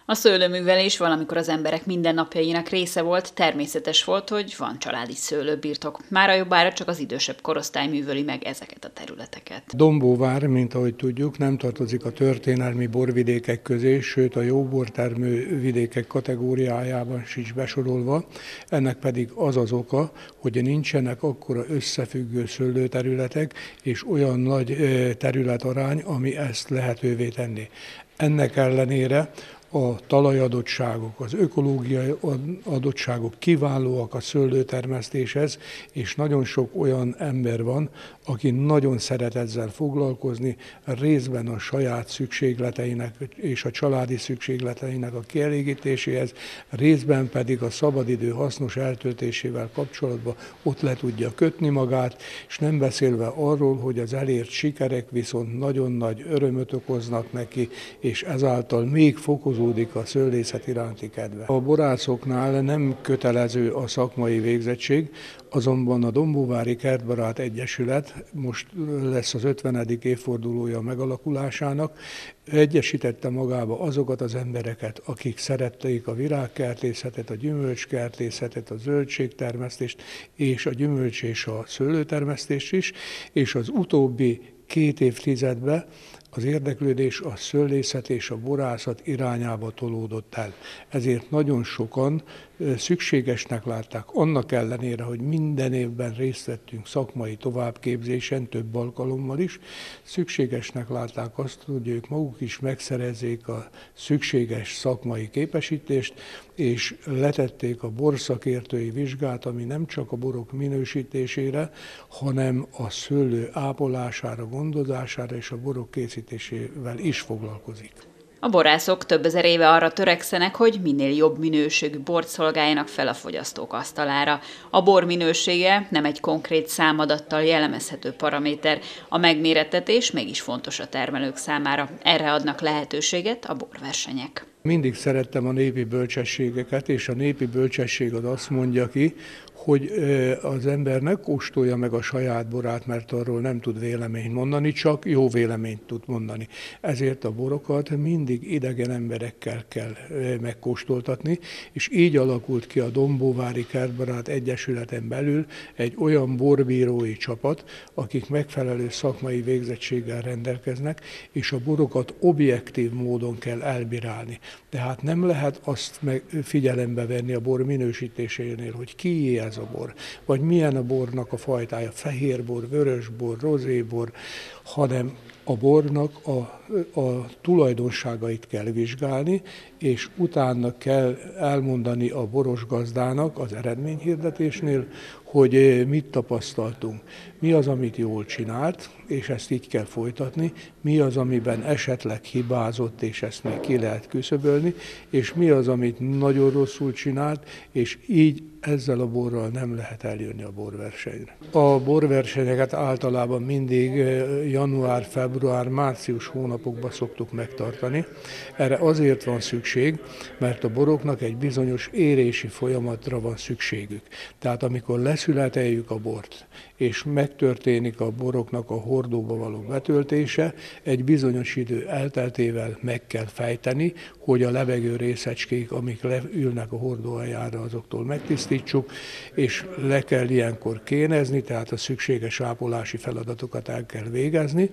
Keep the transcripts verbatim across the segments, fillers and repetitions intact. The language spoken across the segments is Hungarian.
A szőlőművelés valamikor az emberek mindennapjainak része volt, természetes volt, hogy van családi szőlőbirtok. Mára jobbára csak az idősebb korosztály műveli meg ezeket a területeket. Dombóvár, mint ahogy tudjuk, nem tartozik a történelmi borvidékek közé, sőt a jóbortermő vidékek kategóriájában sincs besorolva. Ennek pedig az az oka, hogy nincsenek akkora összefüggő szőlőterületek és olyan nagy területarány, ami ezt lehetővé tenni. Ennek ellenére a talajadottságok, az ökológiai adottságok kiválóak a szőlőtermesztéshez, és nagyon sok olyan ember van, aki nagyon szeret ezzel foglalkozni, részben a saját szükségleteinek és a családi szükségleteinek a kielégítéséhez, részben pedig a szabadidő hasznos eltöltésével kapcsolatban ott le tudja kötni magát, és nem beszélve arról, hogy az elért sikerek viszont nagyon nagy örömöt okoznak neki, és ezáltal még fokozódik a szőlészet iránti kedve. A borászoknál nem kötelező a szakmai végzettség, azonban a Dombóvári Kertbarát Egyesület, most lesz az ötvenedik évfordulója megalakulásának, egyesítette magába azokat az embereket, akik szerették a virágkertészetet, a gyümölcskertészetet, a zöldségtermesztést és a gyümölcs és a szőlőtermesztést is, és az utóbbi két évtizedben az érdeklődés a szőlészet és a borászat irányába tolódott el. Ezért nagyon sokan szükségesnek látták, annak ellenére, hogy minden évben részt vettünk szakmai továbbképzésen, több alkalommal is, szükségesnek látták azt, hogy ők maguk is megszerezzék a szükséges szakmai képesítést, és letették a borszakértői vizsgát, ami nem csak a borok minősítésére, hanem a szőlő ápolására, gondozására és a borok készítésével is foglalkozik. A borászok több ezer éve arra törekszenek, hogy minél jobb minőségű bort szolgáljanak fel a fogyasztók asztalára. A bor minősége nem egy konkrét számadattal jellemezhető paraméter, a megmérettetés mégis fontos a termelők számára. Erre adnak lehetőséget a borversenyek. Mindig szerettem a népi bölcsességeket, és a népi bölcsesség az azt mondja ki, hogy az ember ne kóstolja meg a saját borát, mert arról nem tud véleményt mondani, csak jó véleményt tud mondani. Ezért a borokat mindig idegen emberekkel kell megkóstoltatni, és így alakult ki a Dombóvári Kertbarát Egyesületen belül egy olyan borbírói csapat, akik megfelelő szakmai végzettséggel rendelkeznek, és a borokat objektív módon kell elbírálni. Tehát nem lehet azt figyelembe venni a bor minősítésénél, hogy kié ez a bor, vagy milyen a bornak a fajtája, fehérbor, vörösbor, rozébor, hanem a bornak a, a tulajdonságait kell vizsgálni, és utána kell elmondani a boros gazdának az eredményhirdetésnél, hogy mit tapasztaltunk. Mi az, amit jól csinált, és ezt így kell folytatni, mi az, amiben esetleg hibázott, és ezt még ki lehet küszöbölni, és mi az, amit nagyon rosszul csinált, és így ezzel a borral nem lehet eljönni a borversenyre. A borversenyeket általában mindig január, február, március hónapokban szoktuk megtartani. Erre azért van szükség, mert a boroknak egy bizonyos érési folyamatra van szükségük. Tehát amikor leszületeljük a bort, és megtörténik a boroknak a hordóba való betöltése, egy bizonyos idő elteltével meg kell fejteni, hogy a levegő részecskék, amik leülnek a hordó aljára, azoktól megtisztítsuk, és le kell ilyenkor kénezni, tehát a szükséges ápolási feladatokat el kell végezni.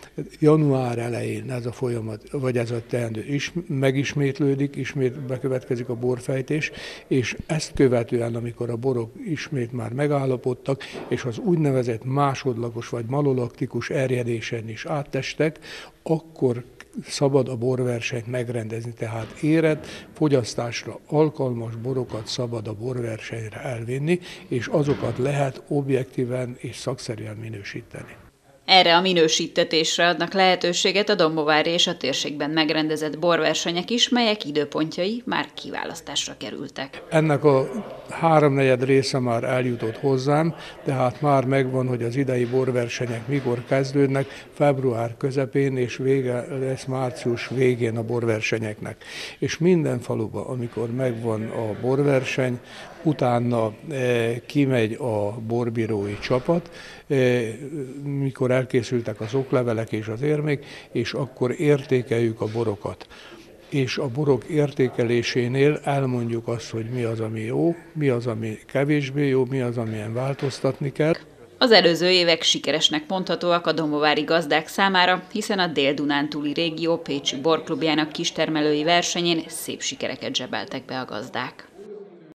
Január elején ez a folyamat, vagy ez a teendő is megismétlődik, ismét bekövetkezik a borfejtés, és ezt követően, amikor a borok ismét már megállapodtak, és az úgynevezett másodlagos vagy malolaktikus erjedésen is áttestek, akkor szabad a borversenyt megrendezni, tehát érett, fogyasztásra alkalmas borokat szabad a borversenyre elvinni, és azokat lehet objektíven és szakszerűen minősíteni. Erre a minősítetésre adnak lehetőséget a dombóvári és a térségben megrendezett borversenyek is, melyek időpontjai már kiválasztásra kerültek. Ennek a háromnegyed része már eljutott hozzám, tehát már megvan, hogy az idei borversenyek mikor kezdődnek, február közepén és vége lesz március végén a borversenyeknek. És minden faluban, amikor megvan a borverseny, utána e, kimegy a borbírói csapat, e, mikor elkészültek az oklevelek és az érmék, és akkor értékeljük a borokat. és a borok értékelésénél elmondjuk azt, hogy mi az, ami jó, mi az, ami kevésbé jó, mi az, amilyen változtatni kell. Az előző évek sikeresnek mondhatóak a dombovári gazdák számára, hiszen a Dél-Dunántúli régió pécsi borklubjának kistermelői versenyén szép sikereket zsebeltek be a gazdák.